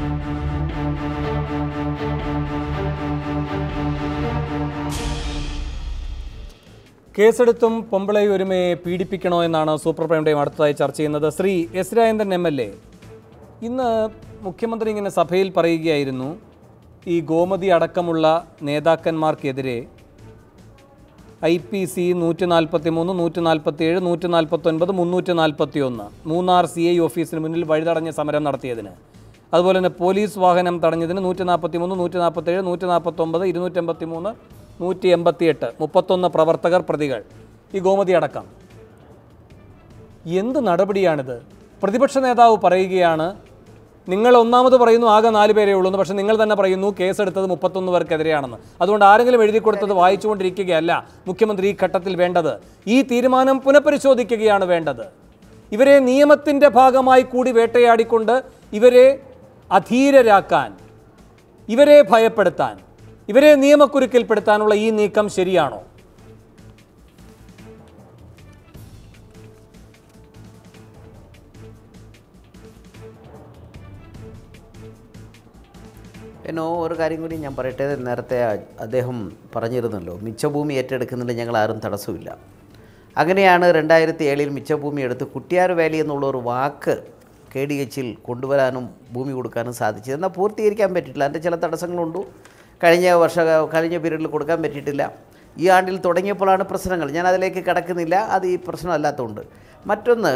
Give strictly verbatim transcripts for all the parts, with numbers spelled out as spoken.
കേസെടുത്തും പൊമ്പിളയൊരുമയെ പീഡിപ്പിക്കണോ എന്നാണ് super prime time അടുത്തതായി ചർച്ച ചെയ്യുന്നത്. Shri S Rajendran M L A ഇന്ന് മുഖ്യമന്ത്രി ഇങ്ങനെ സഭയിൽ പറയുകയായിരുന്നു, ഈ ഗോമതി അടക്കമുള്ള നേതാക്കന്മാർക്കെതിരെ ഐ പി സി നൂറ്റി നാൽപ്പത്തി മൂന്ന് നൂറ്റി നാൽപ്പത്തി ഏഴ് നൂറ്റി നാൽപ്പത്തി ഒൻപത് മുന്നൂറ്റി നാൽപ്പത്തി ഒന്ന് മൂന്നാർ സി ഐ ഓഫീസിന് മുന്നിൽ വഴിതടഞ്ഞ സമരം നടത്തിയതിന്, അതുപോലെ തന്നെ പോലീസ് വാഹനം തടഞ്ഞതിന് നൂറ്റി നാൽപ്പത്തി മൂന്ന് നൂറ്റി നാൽപ്പത്തി ഏഴ് നൂറ്റി നാൽപ്പത്തൊമ്പത് ഇരുന്നൂറ്റി എൺപത്തി മൂന്ന് നൂറ്റി എൺപത്തി എട്ട് മുപ്പത്തൊന്ന് പ്രവർത്തകർ പ്രതികൾ, ഈ ഗോമതി അടക്കം. എന്ത് നടപടിയാണിത്? പ്രതിപക്ഷ നേതാവ് പറയുകയാണ്, നിങ്ങൾ ഒന്നാമത് പറയുന്നു ആകെ നാല് പേരേ ഉള്ളൂ, പക്ഷേ നിങ്ങൾ തന്നെ പറയുന്നു കേസെടുത്തത് മുപ്പത്തൊന്ന് പേർക്കെതിരെയാണെന്ന്. അതുകൊണ്ട് ആരെങ്കിലും എഴുതി കൊടുത്തത് വായിച്ചുകൊണ്ടിരിക്കുകയല്ല മുഖ്യമന്ത്രി ഈ ഘട്ടത്തിൽ വേണ്ടത്. ഈ തീരുമാനം പുനഃപരിശോധിക്കുകയാണ് വേണ്ടത്. ഇവരെ നിയമത്തിൻ്റെ ഭാഗമായി കൂടി വേട്ടയാടിക്കൊണ്ട് ഇവരെ അധീരരാക്കാൻ, ഇവരെ ഭയപ്പെടുത്താൻ, ഇവരെ നിയമക്കുരുക്കിൽപ്പെടുത്താനുള്ള ഈ നീക്കം ശരിയാണോ? എന്നോ ഒരു കാര്യം കൂടി ഞാൻ പറയട്ടെ. നേരത്തെ അദ്ദേഹം പറഞ്ഞിരുന്നല്ലോ, മിച്ചഭൂമി ഏറ്റെടുക്കുന്നതിൽ ഞങ്ങൾ ആരും തടസ്സമില്ല. അങ്ങനെയാണ് രണ്ടായിരത്തി ഏഴിൽ മിച്ചഭൂമി എടുത്ത് കുട്ടിയാർ വാലി എന്നുള്ളൊരു വാക്ക് കെ ഡി എച്ചിൽ കൊണ്ടുവരാനും ഭൂമി കൊടുക്കാനും സാധിച്ചത്. എന്നാൽ പൂർത്തീകരിക്കാൻ പറ്റിയിട്ടില്ല. അതിൻ്റെ ചില തടസ്സങ്ങളുണ്ട്. കഴിഞ്ഞ വർഷ കഴിഞ്ഞ പീരീഡിൽ കൊടുക്കാൻ പറ്റിയിട്ടില്ല. ഈ ആണ്ടിൽ തുടങ്ങിയപ്പോഴാണ് പ്രശ്നങ്ങൾ. ഞാൻ അതിലേക്ക് കടക്കുന്നില്ല, അത് ഈ പ്രശ്നമല്ലാത്തതുകൊണ്ട്. മറ്റൊന്ന്,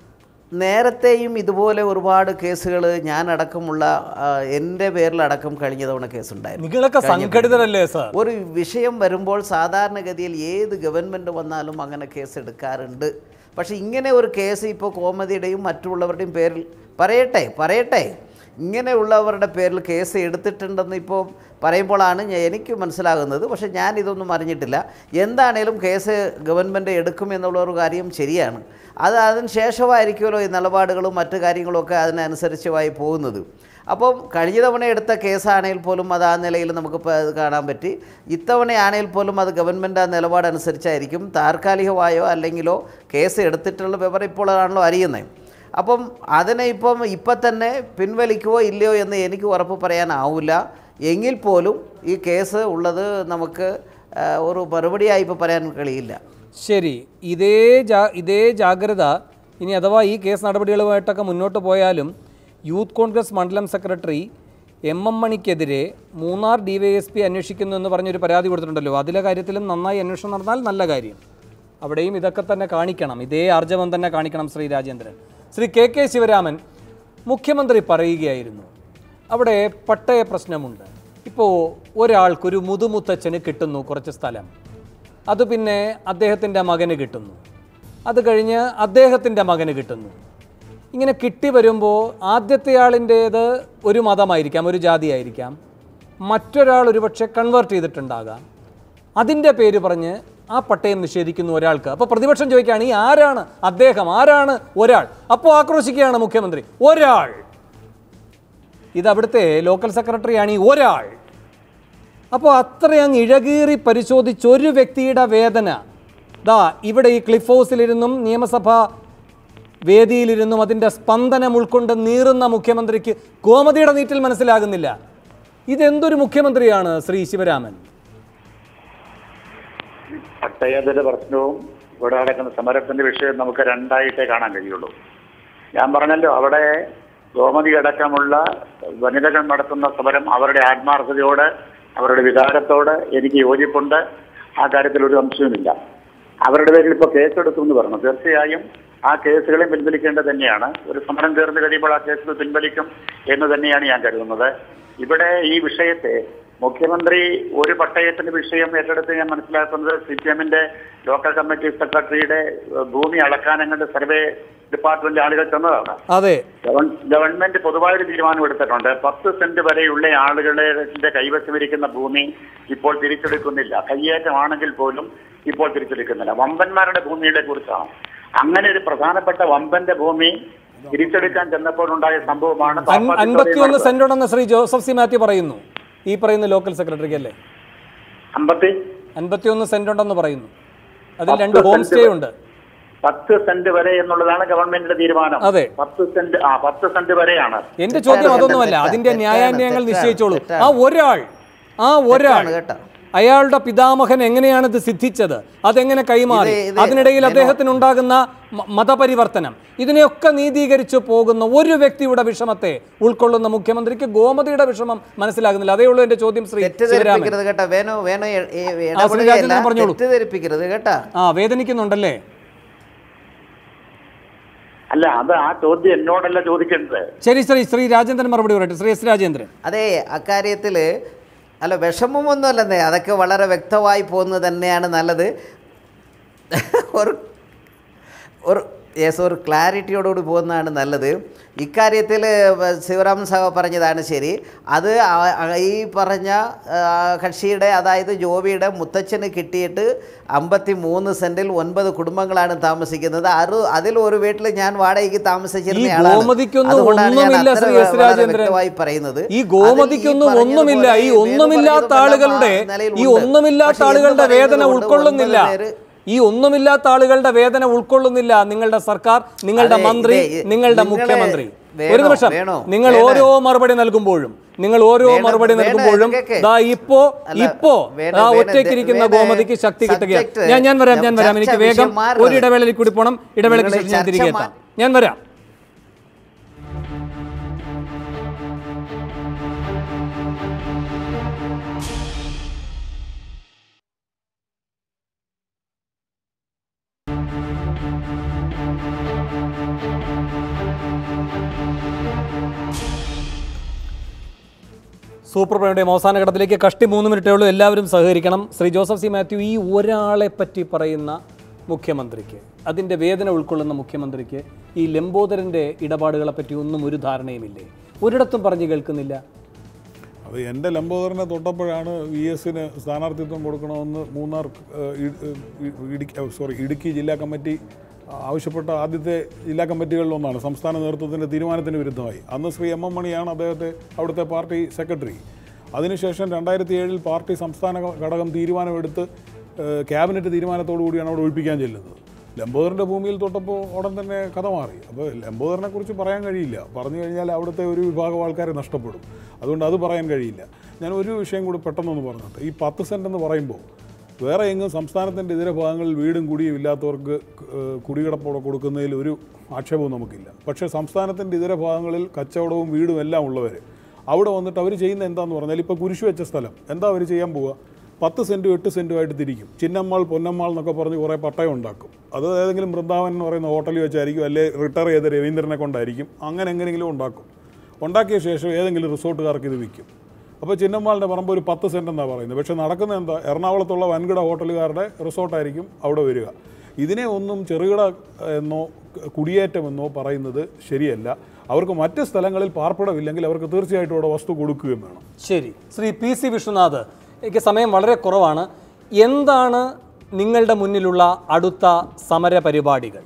നേരത്തെയും ഇതുപോലെ ഒരുപാട് കേസുകൾ ഞാനടക്കമുള്ള എൻ്റെ പേരിലടക്കം കഴിഞ്ഞ തവണ കേസുണ്ടായിരുന്നു. ഒരു വിഷയം വരുമ്പോൾ സാധാരണഗതിയിൽ ഏത് ഗവൺമെൻറ് വന്നാലും അങ്ങനെ കേസ് എടുക്കാറുണ്ട്. പക്ഷേ ഇങ്ങനെ ഒരു കേസ് ഇപ്പോൾ കോമതിയുടെയും മറ്റുള്ളവരുടെയും പേരിൽ പറയട്ടെ പറയട്ടെ ഇങ്ങനെയുള്ളവരുടെ പേരിൽ കേസ് എടുത്തിട്ടുണ്ടെന്ന് ഇപ്പോൾ പറയുമ്പോഴാണ് എനിക്ക് മനസ്സിലാകുന്നത്. പക്ഷേ ഞാൻ ഇതൊന്നും അറിഞ്ഞിട്ടില്ല. എന്താണേലും കേസ് ഗവൺമെൻറ് എടുക്കുമെന്നുള്ളൊരു കാര്യം ശരിയാണ്. അത് അതിന് ശേഷമായിരിക്കുമല്ലോ ഈ നിലപാടുകളും മറ്റു കാര്യങ്ങളൊക്കെ അതിനനുസരിച്ചുമായി പോകുന്നത്. അപ്പം കഴിഞ്ഞ തവണ എടുത്ത കേസാണെങ്കിൽ പോലും അത് ആ നിലയിൽ നമുക്കിപ്പോൾ അത് കാണാൻ പറ്റി. ഇത്തവണയാണെങ്കിൽ പോലും അത് ഗവൺമെൻറ് ആ നിലപാടനുസരിച്ചായിരിക്കും. താൽക്കാലികമായോ അല്ലെങ്കിലോ കേസ് എടുത്തിട്ടുള്ള വിവരം ഇപ്പോഴാണല്ലോ അറിയുന്നത്. അപ്പം അതിനെ ഇപ്പം ഇപ്പം തന്നെ പിൻവലിക്കുവോ ഇല്ലയോ എന്ന് എനിക്ക് ഉറപ്പ് പറയാനാവില്ല. എങ്കിൽ പോലും ഈ കേസ് ഉള്ളത് നമുക്ക് ഒരു മറുപടിയായി ഇപ്പോൾ പറയാൻ കഴിയില്ല. ശരി, ഇതേ ജാ ഇതേ ജാഗ്രത ഇനി അഥവാ ഈ കേസ് നടപടികളുമായിട്ടൊക്കെ മുന്നോട്ട് പോയാലും യൂത്ത് കോൺഗ്രസ് മണ്ഡലം സെക്രട്ടറി എം എം മണിക്കെതിരെ Munnar D Y S P അന്വേഷിക്കുന്നു എന്ന് പറഞ്ഞൊരു പരാതി കൊടുത്തിട്ടുണ്ടല്ലോ. അതിലെ കാര്യത്തിലും നന്നായി അന്വേഷണം നടന്നാൽ നല്ല കാര്യം. അവിടെയും ഇതൊക്കെ തന്നെ കാണിക്കണം, ഇതേ ആർജവം തന്നെ കാണിക്കണം ശ്രീ രാജേന്ദ്രൻ. ശ്രീ കെ കെ ശിവരാമൻ, മുഖ്യമന്ത്രി പറയുകയായിരുന്നു അവിടെ പട്ടയ പ്രശ്നമുണ്ട്. ഇപ്പോൾ ഒരാൾക്കൊരു മുതുമുത്തച്ഛന് കിട്ടുന്നു കുറച്ച് സ്ഥലം, അത് പിന്നെ അദ്ദേഹത്തിൻ്റെ മകന് കിട്ടുന്നു, അത് കഴിഞ്ഞ് അദ്ദേഹത്തിൻ്റെ മകന് കിട്ടുന്നു. ഇങ്ങനെ കിട്ടി വരുമ്പോൾ ആദ്യത്തെ ആളിൻ്റേത് ഒരു മതമായിരിക്കാം, ഒരു ജാതിയായിരിക്കാം, മറ്റൊരാൾ ഒരുപക്ഷെ കൺവേർട്ട് ചെയ്തിട്ടുണ്ടാകാം. അതിൻ്റെ പേര് പറഞ്ഞ് ആ പട്ടയം നിഷേധിക്കുന്നു ഒരാൾക്ക്. അപ്പോൾ പ്രതിപക്ഷം ചോദിക്കുകയാണ്, ഈ ആരാണ് അദ്ദേഹം, ആരാണ് ഒരാൾ? അപ്പോൾ ആക്രോശിക്കുകയാണ് മുഖ്യമന്ത്രി, ഒരാൾ, ഇത് അവിടുത്തെ ലോക്കൽ സെക്രട്ടറിയാണ് ഈ ഒരാൾ. അപ്പോൾ അത്രയങ്ങ് ഇഴകീറി പരിശോധിച്ചൊരു വ്യക്തിയുടെ വേദന ദാ ഇവിടെ ഈ ക്ലിഫ് ഹൗസിലിരുന്നും നിയമസഭാ വേദിയിലിരുന്നും അതിൻ്റെ സ്പന്ദനം ഉൾക്കൊണ്ട് നീറുന്ന മുഖ്യമന്ത്രിക്ക് ഗോമതിയുടെ നീറ്റിൽ മനസ്സിലാകുന്നില്ല. ഇതെന്തൊരു മുഖ്യമന്ത്രിയാണ് ശ്രീ ശിവരാമൻ? പട്ടയത്തിന്റെ പ്രശ്നവും ഇവിടെ നടക്കുന്ന സമരത്തിന്റെ വിഷയം നമുക്ക് രണ്ടായിട്ടേ കാണാൻ കഴിയുള്ളൂ. ഞാൻ പറഞ്ഞല്ലോ, അവിടെ ഗോമതി അടക്കമുള്ള വനിതകൾ നടത്തുന്ന സമരം അവരുടെ ആത്മാർത്ഥതയോട് അവരുടെ വികാരത്തോട് എനിക്ക് യോജിപ്പുണ്ട്. ആ കാര്യത്തിൽ ഒരു സംശയവുമില്ല. അവരുടെ പേരിൽ ഇപ്പോൾ കേസെടുത്തു എന്ന് പറഞ്ഞു. തീർച്ചയായും ആ കേസുകളെ പിൻവലിക്കേണ്ടത് തന്നെയാണ്. ഒരു സമരം തീർന്നു കഴിയുമ്പോൾ ആ കേസുകൾ പിൻവലിക്കും എന്ന് തന്നെയാണ് ഞാൻ കരുതുന്നത്. ഇവിടെ ഈ വിഷയത്തെ മുഖ്യമന്ത്രി ഒരു പട്ടയത്തിന്റെ വിഷയം ഏറ്റെടുത്ത് ഞാൻ മനസ്സിലാക്കുന്നത് സി പി എമ്മിന്റെ ലോക്കൽ കമ്മിറ്റി സെക്രട്ടറിയുടെ ഭൂമി അളക്കാനങ്ങളുടെ സർവേ ഡിപ്പാർട്ട്മെന്റ് ആളുകൾ ചെന്നതാണ്. അതെ, ഗവൺമെന്റ് പൊതുവായൊരു തീരുമാനം എടുത്തിട്ടുണ്ട്. പത്ത് സെന്റ് വരെയുള്ള ആളുകളുടെ കൈവശമിരിക്കുന്ന ഭൂമി ഇപ്പോൾ തിരിച്ചെടുക്കുന്നില്ല. കയ്യേറ്റമാണെങ്കിൽ പോലും ഇപ്പോൾ തിരിച്ചെടുക്കുന്നില്ല. വമ്പന്മാരുടെ ഭൂമിയുടെ കുറിച്ചാണ്. അങ്ങനെ ഒരു പ്രധാനപ്പെട്ട വമ്പന്റെ ഭൂമി തിരിച്ചെടുക്കാൻ ചെന്നപ്പോഴുണ്ടായ സംഭവമാണ്. അൻപത്തിയൊന്ന് സെന്റ് ഉണ്ടെന്ന് ശ്രീ ജോസഫ് സി മാത്യു പറയുന്നു. ഈ പറയുന്ന ലോക്കൽ സെക്രട്ടറിക്ക് അല്ലേ അമ്പത്തി അൻപത്തിയൊന്ന് സെന്റ് ഉണ്ടെന്ന് പറയുന്നു. അതിൽ രണ്ട് ഹോം സ്റ്റേ ഉണ്ട്. പത്ത് സെന്റ് വരെ എന്നുള്ളതാണ് ഗവൺമെന്റിന്റെ തീരുമാനം. അതെ, പത്ത് സെന്റ് ആ പത്ത് സെന്റ് വരെയാണ്. എന്റെ ചോദ്യം അതൊന്നുമല്ല, അതിന്റെ ന്യായാന്യായങ്ങൾ നിശ്ചയിച്ചോളൂ. ആ ഒരാൾ ആ ഒരാൾ അയാളുടെ പിതാമഹൻ എങ്ങനെയാണ് ഇത് സിദ്ധിച്ചത്, അതെങ്ങനെ കൈമാറി, അതിനിടയിൽ അദ്ദേഹത്തിന് ഉണ്ടാകുന്ന മതപരിവർത്തനം, ഇതിനെയൊക്കെ നീതീകരിച്ചു പോകുന്ന ഒരു വ്യക്തിയുടെ വിഷമത്തെ ഉൾക്കൊള്ളുന്ന മുഖ്യമന്ത്രിക്ക് ഗോമതിയുടെ വിഷമം മനസ്സിലാകുന്നില്ല. അതേ ഉള്ളൂ എന്റെ ചോദ്യം. ശ്രീ പറഞ്ഞോളൂ. ആ വേദനിക്കുന്നുണ്ടല്ലേ? അല്ല, അത് ആ ചോദ്യം എന്നോടല്ല ചോദിക്കേണ്ടത്. ശരി, ശ്രീ ശ്രീ രാജേന്ദ്രൻ മറുപടി പറയട്ടെ. ശ്രീ എസ് രാജേന്ദ്രൻ. അതെ, അക്കാര്യത്തില് അല്ല വിഷമമൊന്നുമല്ലെന്നേ, അതൊക്കെ വളരെ വ്യക്തമായി പോകുന്നത് തന്നെയാണ് നല്ലത്. ഒരു ഒരു യെസ് ഒരു ക്ലാരിറ്റിയോടുകൂടി പോകുന്നതാണ് നല്ലത്. ഇക്കാര്യത്തിൽ ശിവരാമൻ സാഹ പറഞ്ഞതാണ് ശരി. അത് ഈ പറഞ്ഞ കക്ഷിയുടെ, അതായത് ജോബിയുടെ മുത്തച്ഛന് കിട്ടിയിട്ട് അമ്പത്തി മൂന്ന് സെന്റിൽ ഒൻപത് കുടുംബങ്ങളാണ് താമസിക്കുന്നത്. അത് അതിൽ ഒരു വീട്ടിൽ ഞാൻ വാടകയ്ക്ക് താമസിച്ചിരുന്ന ആളാണ്. വ്യക്തമായി പറയുന്നത് ഈ ഗോമതിക്കൊന്നും ഒന്നുമില്ല. ഈ ഒന്നുമില്ലാത്ത ആളുകളുടെ ഈ ഒന്നുമില്ലാത്ത ആളുകളുടെ വേദന ഉൾക്കൊള്ളുന്നില്ല. ഈ ഒന്നുമില്ലാത്ത ആളുകളുടെ വേദന ഉൾക്കൊള്ളുന്നില്ല നിങ്ങളുടെ സർക്കാർ, നിങ്ങളുടെ മന്ത്രി, നിങ്ങളുടെ മുഖ്യമന്ത്രി. ഒരു നിമിഷം, നിങ്ങൾ ഓരോ മറുപടി നൽകുമ്പോഴും നിങ്ങൾ ഓരോ മറുപടി നൽകുമ്പോഴും ദാ ഇപ്പോ ഇപ്പോ ആ ഒറ്റയ്ക്കിരിക്കുന്ന ഗോമതിക്ക് ശക്തി കിട്ടുകയാണ്. ഞാൻ ഞാൻ വരാം ഞാൻ വരാം എനിക്ക് വേഗം ഒരു ഇടവേളയിൽ കൂടി പോകണം. ഇടവേളയ്ക്ക് ശേഷം ഞാൻ തിരികെ എത്താം. ഞാൻ വരാം. സൂപ്പർ പ്രൈമിൻ്റെയും അവസാന ഘട്ടത്തിലേക്ക് കഷ്ടി മൂന്ന് മിനിറ്റേ ഉള്ളൂ. എല്ലാവരും സഹകരിക്കണം. ശ്രീ ജോസഫ് സി മാത്യു, ഈ ഒരാളെ പറ്റി പറയുന്ന മുഖ്യമന്ത്രിക്ക്, അതിൻ്റെ വേദന ഉൾക്കൊള്ളുന്ന മുഖ്യമന്ത്രിക്ക് ഈ ലംബോദരൻ്റെ ഇടപാടുകളെ പറ്റി ഒന്നും ഒരു ധാരണയുമില്ലേ? ഒരിടത്തും പറഞ്ഞു കേൾക്കുന്നില്ല. അത് എൻ്റെ ലംബോദരനെ തൊട്ടപ്പോഴാണ് വി എസിന് സ്ഥാനാർത്ഥിത്വം കൊടുക്കണമെന്ന് മൂന്നാർ ഇടുക്കി സോറി ഇടുക്കി ജില്ലാ കമ്മിറ്റി ആവശ്യപ്പെട്ട ആദ്യത്തെ ജില്ലാ കമ്മിറ്റികളിലൊന്നാണ്. സംസ്ഥാന നേതൃത്വത്തിൻ്റെ തീരുമാനത്തിന് വിരുദ്ധമായി. അന്ന് ശ്രീ എം എം മണിയാണ് അദ്ദേഹത്തെ അവിടുത്തെ പാർട്ടി സെക്രട്ടറി. അതിനുശേഷം രണ്ടായിരത്തി ഏഴിൽ പാർട്ടി സംസ്ഥാന ഘടകം തീരുമാനമെടുത്ത് ക്യാബിനറ്റ് തീരുമാനത്തോടു കൂടിയാണ് അവിടെ ഒഴിപ്പിക്കാൻ ചെല്ലുന്നത്. ലംബോദരൻ്റെ ഭൂമിയിൽ തൊട്ടപ്പോൾ ഉടൻ തന്നെ കഥ മാറി. അപ്പോൾ ലംബോദരനെക്കുറിച്ച് പറയാൻ കഴിയില്ല. പറഞ്ഞു കഴിഞ്ഞാൽ അവിടുത്തെ ഒരു വിഭാഗം ആൾക്കാരെ നഷ്ടപ്പെടും. അതുകൊണ്ട് അത് പറയാൻ കഴിയില്ല. ഞാൻ ഒരു വിഷയം കൂടി പെട്ടെന്നൊന്ന് പറഞ്ഞിട്ട്, ഈ പത്ത് സെൻറ്റ് എന്ന് പറയുമ്പോൾ വേറെ എങ്ങും സംസ്ഥാനത്തിൻ്റെ ഇതര ഭാഗങ്ങളിൽ വീടും കുടിയും ഇല്ലാത്തവർക്ക് കുടികിടപ്പോടെ കൊടുക്കുന്നതിൽ ഒരു ആക്ഷേപവും നമുക്കില്ല. പക്ഷേ സംസ്ഥാനത്തിൻ്റെ ഇതര ഭാഗങ്ങളിൽ കച്ചവടവും വീടും എല്ലാം ഉള്ളവർ അവിടെ വന്നിട്ട് അവർ ചെയ്യുന്ന എന്താണെന്ന് പറഞ്ഞാൽ, ഇപ്പോൾ കുരിശ് വെച്ച സ്ഥലം എന്താ അവർ ചെയ്യാൻ പോവുക? പത്ത് സെൻറ്റും എട്ട് സെൻറ്റുമായിട്ട് തിരിക്കും. ചിന്നമ്മാൾ പൊന്നമ്മാൾ എന്നൊക്കെ പറഞ്ഞ് കുറേ പട്ടയം ഉണ്ടാക്കും. അത് ഏതെങ്കിലും വൃന്ദാവൻ എന്ന് പറയുന്ന ഹോട്ടലിൽ വെച്ചായിരിക്കും, അല്ലെങ്കിൽ റിട്ടയർ ചെയ്ത രവീന്ദ്രനെ കൊണ്ടായിരിക്കും. അങ്ങനെ എങ്ങനെയെങ്കിലും ഉണ്ടാക്കും. ഉണ്ടാക്കിയ ശേഷം ഏതെങ്കിലും റിസോർട്ടുകാർക്ക് ഇത് വിൽക്കും. അപ്പോൾ ചിന്നമ്മാളിൻ്റെ പറമ്പ് ഒരു പത്ത് സെൻറ്റ് എന്നാണ് പറയുന്നത്. പക്ഷേ നടക്കുന്നത് എന്താ? എറണാകുളത്തുള്ള വൻകിട ഹോട്ടലുകാരുടെ റിസോർട്ടായിരിക്കും അവിടെ വരിക. ഇതിനെ ഒന്നും ചെറുകിട എന്നോ കുടിയേറ്റമെന്നോ പറയുന്നത് ശരിയല്ല. അവർക്ക് മറ്റ് സ്ഥലങ്ങളിൽ പാർപ്പിടമില്ലെങ്കിൽ അവർക്ക് തീർച്ചയായിട്ടും അവിടെ വസ്തു കൊടുക്കുകയും വേണം. ശരി. ശ്രീ പി സി വിശ്വനാഥ്, എനിക്ക് സമയം വളരെ കുറവാണ്. എന്താണ് നിങ്ങളുടെ മുന്നിലുള്ള അടുത്ത സമര പരിപാടികൾ?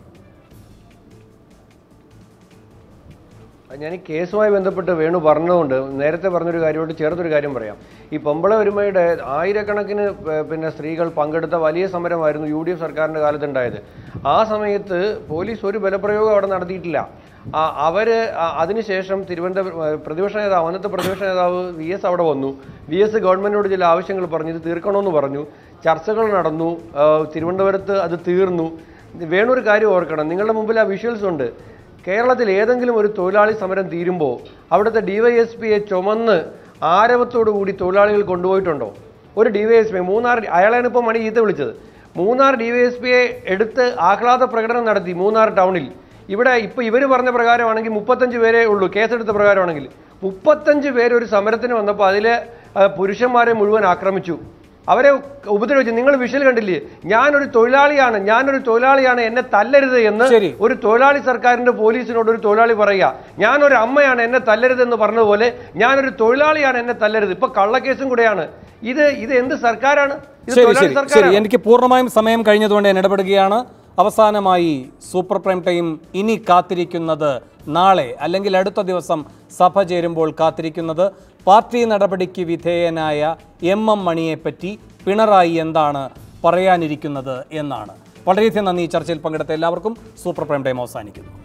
ഞാൻ ഈ കേസുമായി ബന്ധപ്പെട്ട് വേണു പറഞ്ഞതുകൊണ്ട് നേരത്തെ പറഞ്ഞൊരു കാര്യമായിട്ട് ചേർത്തൊരു കാര്യം പറയാം. ഈ പമ്പള ഒരുമയുടെ ആയിരക്കണക്കിന് പിന്നെ സ്ത്രീകൾ പങ്കെടുത്ത വലിയ സമരമായിരുന്നു യു ഡി എഫ് സർക്കാരിൻ്റെ കാലത്തുണ്ടായത്. ആ സമയത്ത് പോലീസ് ഒരു ബലപ്രയോഗം അവിടെ നടത്തിയിട്ടില്ല. അവർ അതിനുശേഷം തിരുവനന്തപുരം പ്രതിപക്ഷ നേതാവ്, അന്നത്തെ പ്രതിപക്ഷ നേതാവ് വി എസ് അവിടെ വന്നു. വി എസ് ഗവൺമെൻറ്റിനോട് ചില ആവശ്യങ്ങൾ പറഞ്ഞു, ഇത് തീർക്കണമെന്ന് പറഞ്ഞു. ചർച്ചകൾ നടന്നു. തിരുവനന്തപുരത്ത് അത് തീർന്നു. വേണൊരു കാര്യം ഓർക്കണം, നിങ്ങളുടെ മുമ്പിൽ ആ വിഷ്വൽസ് ഉണ്ട്. കേരളത്തിൽ ഏതെങ്കിലും ഒരു തൊഴിലാളി സമരം തീരുമ്പോൾ അവിടുത്തെ ഡി വൈ എസ് പിയെ ചുമന്ന് ആരവത്തോടു കൂടി തൊഴിലാളികൾ കൊണ്ടുപോയിട്ടുണ്ടോ? ഒരു D Y S P Munnar, അയാളാണ് ഇപ്പോൾ മണി ഈത്ത വിളിച്ചത്, മൂന്നാർ ഡി വൈ എസ് പിയെ എടുത്ത് ആഹ്ലാദ പ്രകടനം നടത്തി മൂന്നാർ ടൗണിൽ. ഇവിടെ ഇപ്പോൾ ഇവർ പറഞ്ഞ പ്രകാരമാണെങ്കിൽ മുപ്പത്തഞ്ച് പേരേ ഉള്ളൂ, കേസെടുത്ത പ്രകാരമാണെങ്കിൽ. മുപ്പത്തഞ്ച് പേര് ഒരു സമരത്തിന് വന്നപ്പോൾ അതിലെ പുരുഷന്മാരെ മുഴുവൻ ആക്രമിച്ചു, അവരെ ഉപദ്രവിച്ചു. നിങ്ങൾ വിഷ്വൽ കണ്ടില്ലേ? ഞാനൊരു തൊഴിലാളിയാണ്, ഞാനൊരു തൊഴിലാളിയാണ്, എന്നെ തല്ലരുത് എന്ന് ഒരു തൊഴിലാളി സർക്കാരിന്റെ പോലീസിനോട് ഒരു തൊഴിലാളി പറയുക. ഞാനൊരു അമ്മയാണ്, എന്നെ തല്ലരുത് എന്ന് പറഞ്ഞതുപോലെ ഞാനൊരു തൊഴിലാളിയാണ്, എന്നെ തല്ലരുത്. ഇപ്പൊ കള്ളക്കേസും കൂടെയാണ് ഇത്. ഇത് എന്ത് സർക്കാരാണ്? എനിക്ക് പൂർണ്ണമായും സമയം കഴിഞ്ഞതുകൊണ്ട് ഞാൻ ഇടപെടുകയാണ്. അവസാനമായി സൂപ്പർ പ്രൈം ടൈം ഇനി കാത്തിരിക്കുന്നത് നാളെ അല്ലെങ്കിൽ അടുത്ത ദിവസം സഭ ചേരുമ്പോൾ കാത്തിരിക്കുന്നത് പാർട്ടി നടപടിക്ക് വിധേയനായ എം എം മണിയെപ്പറ്റി പിണറായി എന്താണ് പറയാനിരിക്കുന്നത് എന്നാണ്. വളരെയധികം നന്ദി. ഈ ചർച്ചയിൽ പങ്കെടുത്ത എല്ലാവർക്കും. സൂപ്പർ പ്രൈം ടൈം അവസാനിക്കുന്നു.